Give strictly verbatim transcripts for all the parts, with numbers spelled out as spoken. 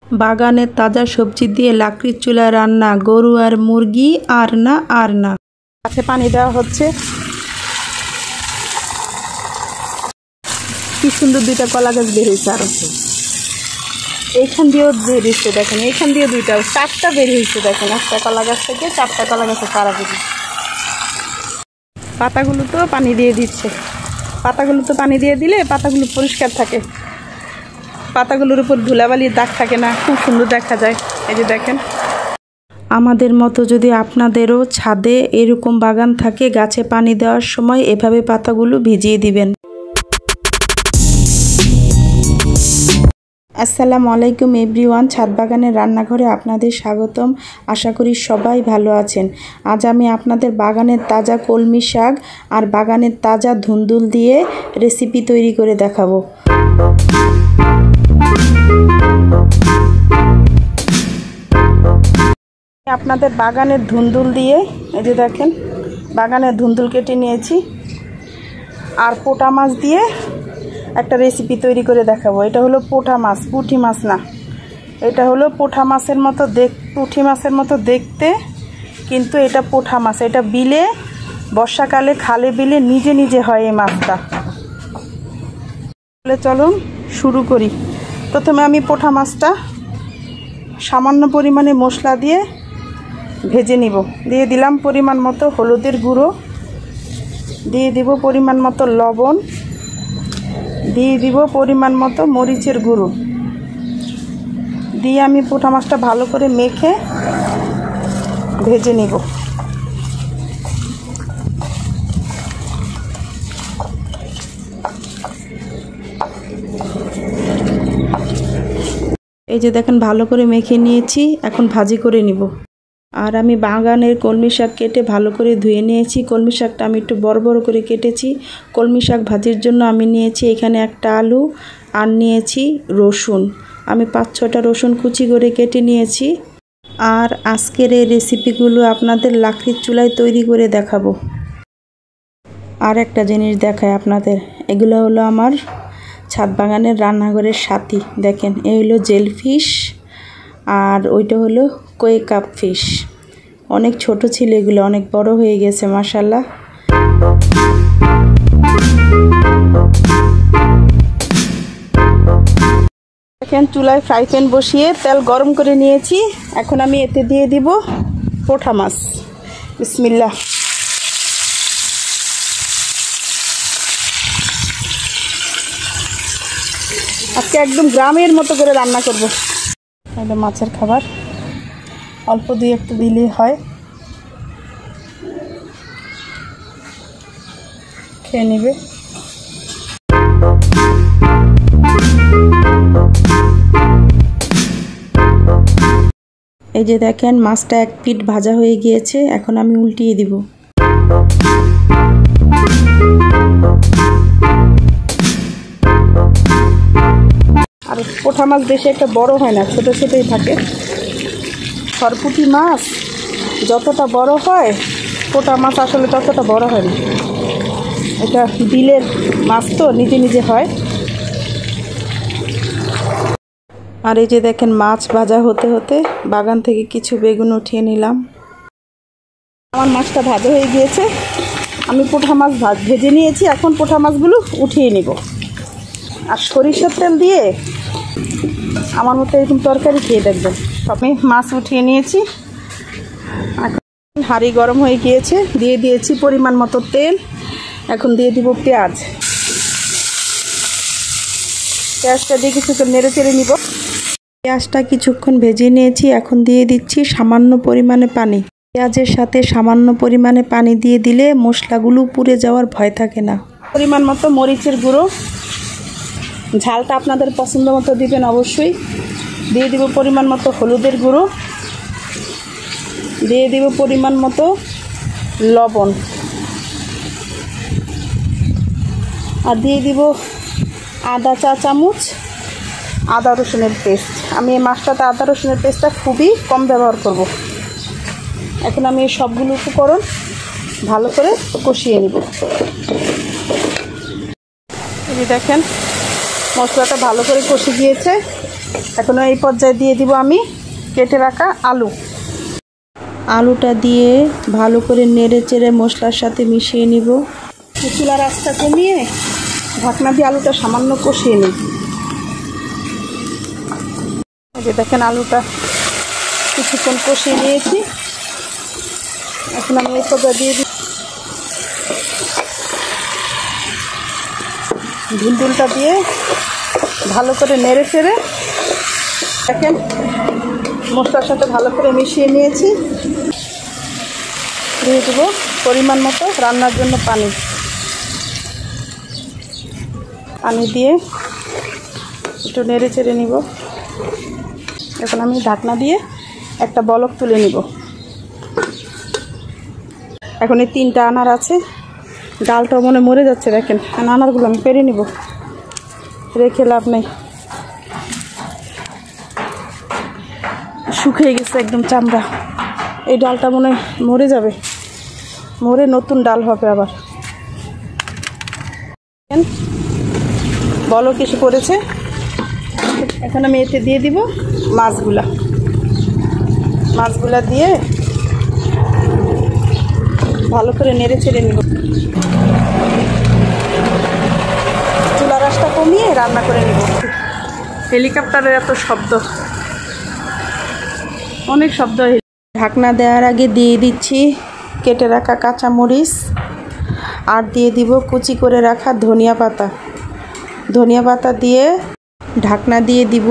বাগানের তাজা সবজি দিয়ে লাকড়ির চুলায় রান্না, গরু আর মুরগি আর না আর না। গাছে পানি দেওয়া হচ্ছে। কি সুন্দর দুইটা কলা গাছ বের হয়েছে, আরো এইখান দিয়েও বের হয়েছে, দেখেন এইখান দিয়ে দুইটা, চারটা বের হয়েছে, দেখেন একটা কলা গাছ থেকে চারটা কলা গাছে চারা বেরিয়ে। পাতাগুলো তো পানি দিয়ে দিচ্ছে, পাতাগুলো তো পানি দিয়ে দিলে পাতাগুলো পরিষ্কার থাকে, পাতাগুলোর উপর ধুলাবালির দাগ থাকে না, খুব সুন্দর দেখা যায়। এই যে দেখেন, আমাদের মতো যদি আপনাদেরও ছাদে এরকম বাগান থাকে, গাছে পানি দেওয়ার সময় এভাবে পাতাগুলো ভিজিয়ে দিবেন। আসসালামু আলাইকুম এভরিওয়ান, ছাদ বাগানের রান্নাঘরে আপনাদের স্বাগতম। আশা করি সবাই ভালো আছেন। আজ আমি আপনাদের বাগানের তাজা কলমি শাক আর বাগানের তাজা ধুন্দুল দিয়ে রেসিপি তৈরি করে দেখাবো। আপনাদের বাগানের ধুন্দুল দিয়ে, এই যে দেখেন বাগানের ধুন্দুল কেটে নিয়েছি, আর পোটা মাছ দিয়ে একটা রেসিপি তৈরি করে দেখাবো। এটা হলো পোটা মাছ, পুঁটি মাছ না, এটা হলো পোঠা মাছের মতো দেখ পুঁটি মাছের মতো দেখতে, কিন্তু এটা পোঠা মাছ। এটা বিলে, বর্ষাকালে খালে বিলে নিজে নিজে হয় এই মাছটা। চলুন শুরু করি। প্রথমে আমি পোঠা মাছটা সামান্য পরিমাণে মশলা দিয়ে ভেজে নিব। দিয়ে দিলাম পরিমাণ মতো হলুদের গুঁড়ো, দিয়ে দিব পরিমাণ মতো লবণ, দিয়ে দিব পরিমাণ মতো মরিচের গুঁড়ো, দিয়ে আমি পোঠা মাছটা ভালো করে মেখে ভেজে নিব। এই যে দেখেন ভালো করে মেখে নিয়েছি, এখন ভাজি করে নিব। আর আমি বাগানের কলমি শাক কেটে ভালো করে ধুয়ে নিয়েছি। কলমি শাকটা আমি একটু বড় বড় করে কেটেছি। কলমি শাক ভাজির জন্য আমি নিয়েছি এখানে একটা আলু, আর নিয়েছি রসুন। আমি পাঁচ ছটা রসুন কুচি করে কেটে নিয়েছি। আর আজকের এই রেসিপিগুলো আপনাদের লাকড়ির চুলায় তৈরি করে দেখাবো। আর একটা জিনিস দেখায় আপনাদের, এগুলো হলো আমার ছাদ বাগানের রান্নাঘরের সাথী। দেখেন এই হলো জেলফিশ, আর ওইটা হলো কই কাপ ফিশ। অনেক ছোট ছিল এগুলো, অনেক বড় হয়ে গেছে মাশাআল্লাহ। দেখেন চুলায় ফ্রাই প্যান বসিয়ে তেল গরম করে নিয়েছি। এখন আমি এতে দিয়ে দিব পোঠা মাছ। বিসমিল্লাহ। আজকে একদম গ্রামের মতো করে রান্না করব। এটা মাছের খাবার, অল্প দিয়ে একটু দিলেই হয়, খেয়ে নেবে। এই যে দেখেন মাছটা এক পিঠ ভাজা হয়ে গিয়েছে, এখন আমি উল্টিয়ে দিব। আর পোঠা মাছ বেশি একটা বড় হয় না, ছোট ছোটই থাকে। সরপুঁটি মাছ যতটা বড় হয়, পোঠা মাছ আসলে ততটা বড় হয় না। এটা বিলের মাছ তো নিজে নিজে হয়। আর এই যে দেখেন মাছ ভাজা হতে হতে বাগান থেকে কিছু বেগুন উঠিয়ে নিলাম। আমার মাছটা ভাজা হয়ে গিয়েছে, আমি পোঠা মাছ ভাজ ভেজে নিয়েছি। এখন পোঠা মাছগুলো উঠিয়ে নিব। আর সরিষার তেল দিয়ে আমার মতো এরকম তরকারি খেয়ে দেখবেন। আমি মাছ উঠিয়ে নিয়েছি, এখন হাঁড়ি গরম হয়ে গিয়েছে, দিয়ে দিয়েছি পরিমাণ মতো তেল। এখন দিয়ে দিব পেঁয়াজ। পেঁয়াজটা দিয়ে কিছুক্ষণ নেড়ে চেড়ে নিব। পেঁয়াজটা কিছুক্ষণ ভেজে নিয়েছি, এখন দিয়ে দিচ্ছি সামান্য পরিমাণে পানি। পেঁয়াজের সাথে সামান্য পরিমাণে পানি দিয়ে দিলে মশলাগুলো পুড়ে যাওয়ার ভয় থাকে না। পরিমাণ মতো মরিচের গুঁড়ো, ঝালটা আপনাদের পছন্দ মতো দিবেন অবশ্যই। দিয়ে দিব পরিমাণ মতো হলুদের গুঁড়ো, দিয়ে দিব পরিমাণ মতো লবণ, আর দিয়ে দিব আদা চা চামচ আদা রসুনের পেস্ট। আমি এই মাছটাতে আদা রসুনের পেস্টটা খুবই কম ব্যবহার করব। এখন আমি এই সবগুলো উপকরণ ভালো করে কষিয়ে নিব। এই দেখেন মশলাটা ভালো করে কষে গিয়েছে। এখন এই পর্যায়ে দিয়ে দিব আমি কেটে রাখা আলু। আলুটা দিয়ে ভালো করে নেড়ে চেড়ে মশলার সাথে মিশিয়ে নিব। চুলার আঁচটা কমিয়ে ঢাকনা দিয়ে আলুটা সামান্য কষিয়ে নিই। এই যে দেখেন আলুটা কিছুক্ষণ কষিয়ে নিয়েছি। এখন আমি এই পর্যায়ে দিয়ে দিই ঝুলঝুলটা দিয়ে ভালো করে নেড়ে চেড়ে দেখেন মশলার সাথে ভালো করে মিশিয়ে নিয়েছি। দিয়ে দেবো পরিমাণ মতো রান্নার জন্য পানি। পানি দিয়ে একটু নেড়ে চেড়ে নিব। এখন আমি ঢাকনা দিয়ে একটা বলক তুলে নিব। এখন এই তিনটা আনার আছে, ডালটাও মনে মরে যাচ্ছে। দেখেন আনারগুলো আমি পেরে নিব, রেখে লাভ নেই, শুকিয়ে গেছে একদম চামড়া। এই ডালটা মনে মরে যাবে, মরে নতুন ডাল হবে আবার। বলো কিছু পড়েছে। এখন আমি এতে দিয়ে দিব মাছগুলা। মাছগুলা দিয়ে ভালো করে নেড়ে ছেড়ে নিব। চুলার আঁচটা কমিয়ে রান্না করে নিব। হেলিকপ্টারের এত শব্দ, অনেক শব্দ। ঢাকনা দেওয়ার আগে দিয়ে দিচ্ছি কেটে রাখা কাঁচামরিচ, আর দিয়ে দিব কুচি করে রাখা ধনিয়া পাতা। ধনিয়া পাতা দিয়ে ঢাকনা দিয়ে দিব।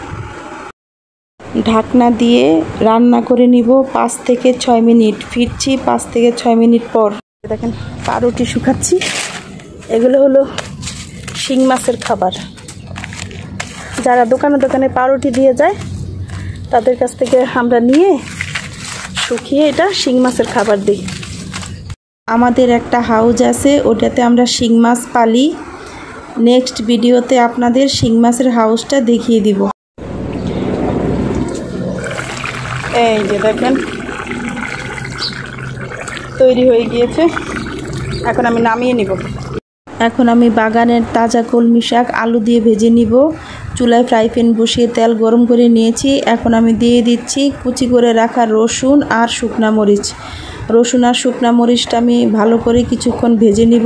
ঢাকনা দিয়ে রান্না করে নিব পাঁচ থেকে ছয় মিনিট। ফিরছি পাঁচ থেকে ছয় মিনিট পর। দেখেন পাউরুটি শুকাচ্ছি। এগুলো হলো শিং মাছের খাবার। যারা দোকানে দোকানে পাউরুটি দিয়ে যায় তাদের কাছ থেকে আমরা নিয়ে শুকিয়ে এটা শিং মাছের খাবার দিই। আমাদের একটা হাউজ আছে, ওটাতে আমরা শিং মাছ পালি। নেক্সট ভিডিওতে আপনাদের শিং মাছের হাউসটা দেখিয়ে দিব। এই যে দেখেন তৈরি হয়ে গিয়েছে। এখন আমি নামিয়ে নিব। এখন আমি বাগানের তাজা কলমি শাক আলু দিয়ে ভেজে নিব। চুলায় ফ্রাই প্যান বসিয়ে তেল গরম করে নিয়েছি। এখন আমি দিয়ে দিচ্ছি কুচি করে রাখা রসুন আর শুকনা মরিচ। রসুন আর শুকনা মরিচটা আমি ভালো করে কিছুক্ষণ ভেজে নিব।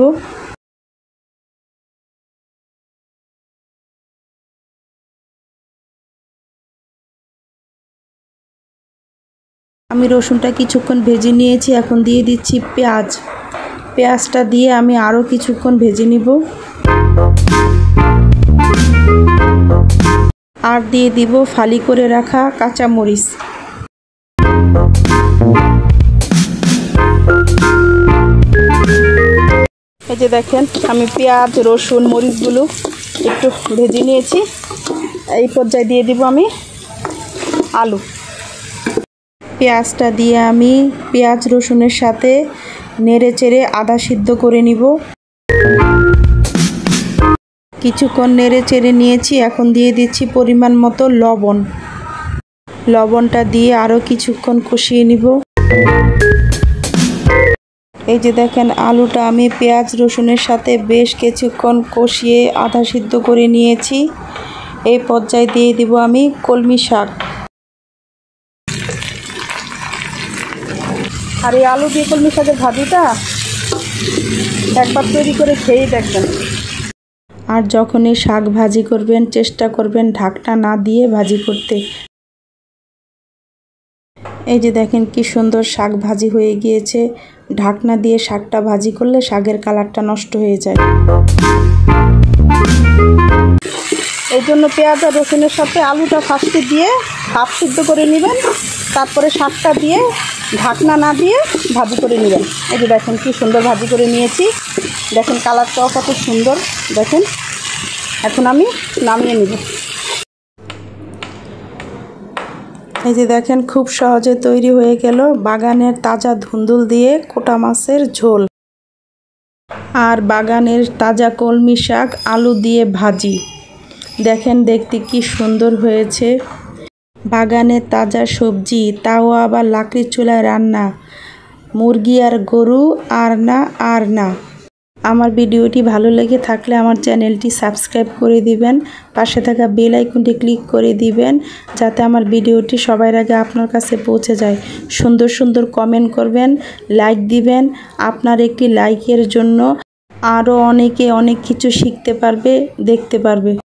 আমি রসুনটা কিছুক্ষণ ভেজে নিয়েছি। এখন দিয়ে দিচ্ছি পেঁয়াজ। পেঁয়াজটা দিয়ে আমি আরও কিছুক্ষণ ভেজে নিব। আর দিয়ে দিব ফালি করে রাখা কাঁচা মরিচ। এই যে দেখেন আমি পেঁয়াজ রসুন মরিচগুলো একটু ভেজে নিয়েছি। এই পর্যায়ে দিয়ে দিব আমি আলু। পেঁয়াজটা দিয়ে আমি পেঁয়াজ রসুনের সাথে নেড়ে চেড়ে আদা সিদ্ধ করে নিব। কিছুক্ষণ নেড়ে চেড়ে নিয়েছি। এখন দিয়ে দিচ্ছি পরিমাণ মতো লবণ। লবণটা দিয়ে আরও কিছুক্ষণ কষিয়ে নিব। এই যে দেখেন আলুটা আমি পেঁয়াজ রসুনের সাথে বেশ কিছুক্ষণ কষিয়ে আধা সিদ্ধ করে নিয়েছি। এই পর্যায়ে দিয়ে দিব আমি কলমি শাক। আর এই আলু দিয়ে কলমি শাকের ভাজিটা একবার তৈরি করে খেয়েই দেখবেন। আর যখন এই শাক ভাজি করবেন চেষ্টা করবেন ঢাকনা না দিয়ে ভাজি করতে। এই যে দেখেন কি সুন্দর শাক ভাজি হয়ে গিয়েছে। ঢাকনা দিয়ে শাকটা ভাজি করলে শাকের কালারটা নষ্ট হয়ে যায়। এই জন্য পেঁয়াজ আর রসুনের সাথে আলুটা ফার্স্টে দিয়ে হাফ সিদ্ধ করে নেবেন, তারপরে শাকটা দিয়ে ঢাকনা না দিয়ে ভাজি করে নেবেন। এই যে দেখেন কি সুন্দর ভাজি করে নিয়েছি। দেখেন কালারটাও কত সুন্দর। দেখেন এখন আমি নামিয়ে নিব। এই যে দেখেন খুব সহজে তৈরি হয়ে গেল বাগানের তাজা ধুন্দুল দিয়ে কোটা মাছের ঝোল আর বাগানের তাজা কলমি শাক আলু দিয়ে ভাজি। দেখেন দেখতে কি সুন্দর হয়েছে। বাগানের তাজা সবজি, তাও আবার লাকড়ির চুলায় রান্না। মুরগি আর গরু আর না আর না। আমার ভিডিওটি ভালো লেগে থাকলে আমার চ্যানেলটি সাবস্ক্রাইব করে দিবেন, পাশে থাকা বেল আইকনটি ক্লিক করে দিবেন যাতে আমার ভিডিওটি সবার আগে আপনার কাছে পৌঁছে যায়। সুন্দর সুন্দর কমেন্ট করবেন, লাইক দিবেন। আপনার একটি লাইকের জন্য আরও অনেকে অনেক কিছু শিখতে পারবে, দেখতে পারবে।